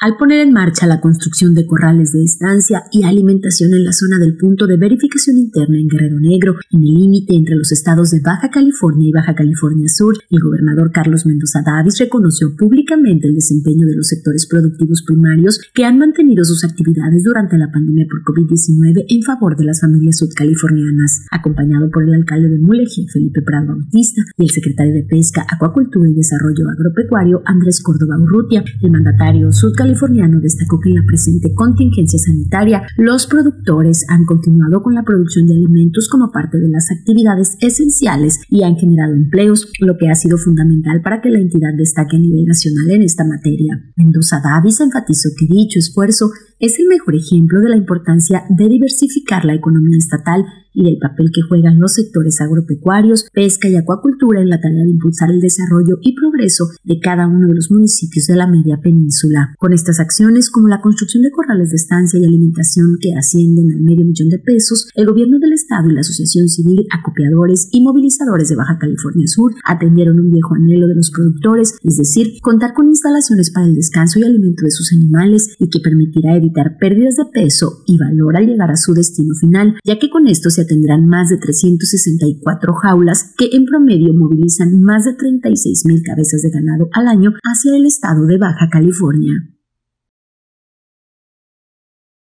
al poner en marcha la construcción de corrales de estancia y alimentación en la zona del punto de verificación interna en Guerrero Negro, en el límite entre los estados de Baja California y Baja California Sur, el gobernador Carlos Mendoza Davis reconoció públicamente el desempeño de los sectores productivos primarios que han mantenido sus actividades durante la pandemia por COVID-19 en favor de las familias sudcalifornianas. Acompañado por el alcalde de Mulegé, Felipe Prado Bautista, y el secretario de Pesca, Acuacultura y Desarrollo Agropecuario, Andrés Córdoba Urrutia, el mandatario sudcaliforniano destacó que en la presente contingencia sanitaria, los productores han continuado con la producción de alimentos como parte de las actividades esenciales y han generado empleos, lo que ha sido fundamental para que la entidad destaque a nivel nacional en esta materia. Mendoza Davis enfatizó que dicho esfuerzo es el mejor ejemplo de la importancia de diversificar la economía estatal y del papel que juegan los sectores agropecuarios, pesca y acuacultura en la tarea de impulsar el desarrollo y progreso de cada uno de los municipios de la media península. Con estas acciones, como la construcción de corrales de estancia y alimentación que ascienden al $500,000, el gobierno del estado y la asociación civil, acopiadores y movilizadores de Baja California Sur atendieron un viejo anhelo de los productores, es decir, contar con instalaciones para el descanso y alimento de sus animales y que permitirá evitar pérdidas de peso y valor al llegar a su destino final, ya que con esto se tendrán más de 364 jaulas que en promedio movilizan más de 36,000 cabezas de ganado al año hacia el estado de Baja California.